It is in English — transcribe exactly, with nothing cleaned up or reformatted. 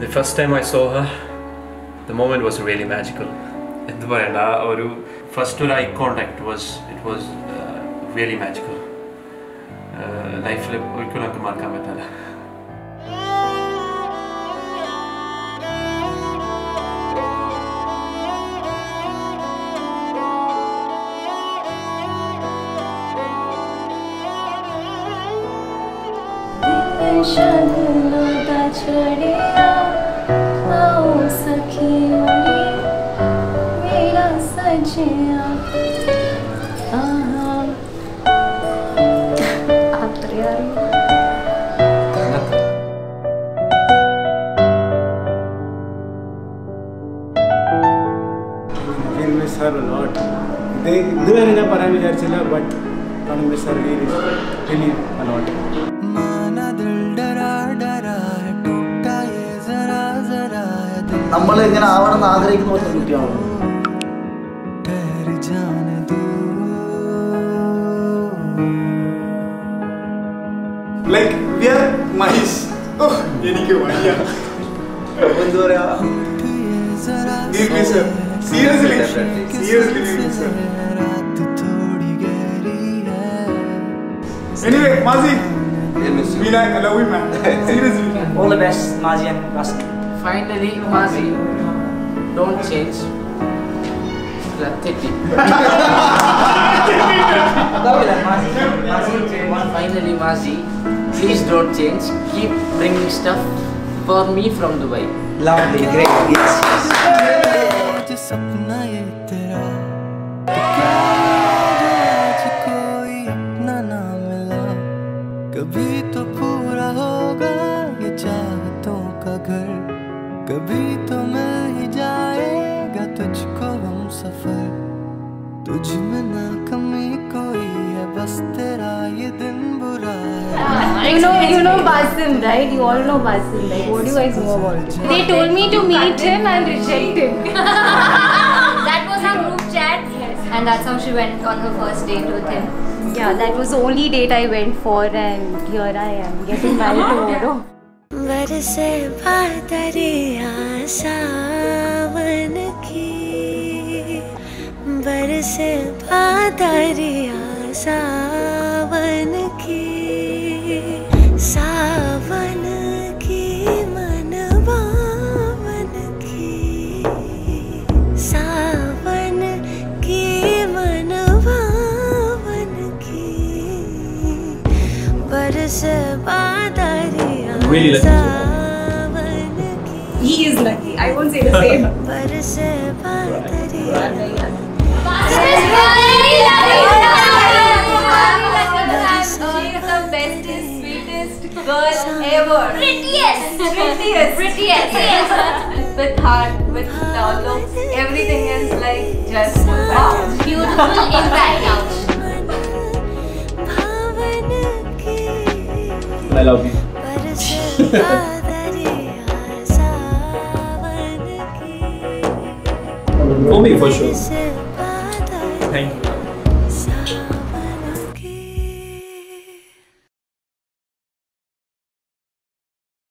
first time I saw her, the moment was really magical. And the first eye contact was it was uh, really magical. Uh, life le oikuna kumar kamatala. I miss her a lot. They do it in a paramedic, but I miss her really, really a lot. നമ്മൾ ഇങ്ങനെ ആവണം ആഗ്രഹിക്കുന്ന ഒരു കുട്ടിയാണ്. Like we are mice. Oh, എനിക്ക് വയ്യ. എന്താ പറയാ? We miss her. Seriously, seriously we miss her. Anyway, Mazi, we like, I love you, man. Seriously. All the best, Mazi and Rasmi. Finally, Mazi, don't change. Pathetic. Finally, Mazi, please don't change. Keep bringing stuff for me from Dubai. Lovely, great, yes. कभी तो पूरा होगा ये चाहतों का घर, कभी तो मिल ही जाएगा तुझको हम सफर, तुझ में ना कमी कोई है बस तेरा ये दिन बुरा है. You know, you know Basim, right? You all know Basim, right? What do you guys know about him? They told me to meet him and reject him. That was our group chat, yes. And that's how she went on her first date with him. Yeah, that was the only date I went for, and here I am getting married tomorrow. बरसे बादरिया सावन की, बरसे बादरिया सावन की, सावन की मन बावन की, सावन की मन बावन की, बरसे बादरिया सावन की. He is lucky. I won't say the same. बरसे बादरिया. She's the bestest, sweetest girl ever. Prettiest, prettiest, prettiest. Yes. With heart, with looks, everything is like just wow. Beautiful inside out. I love you. For me, for sure. Thank you.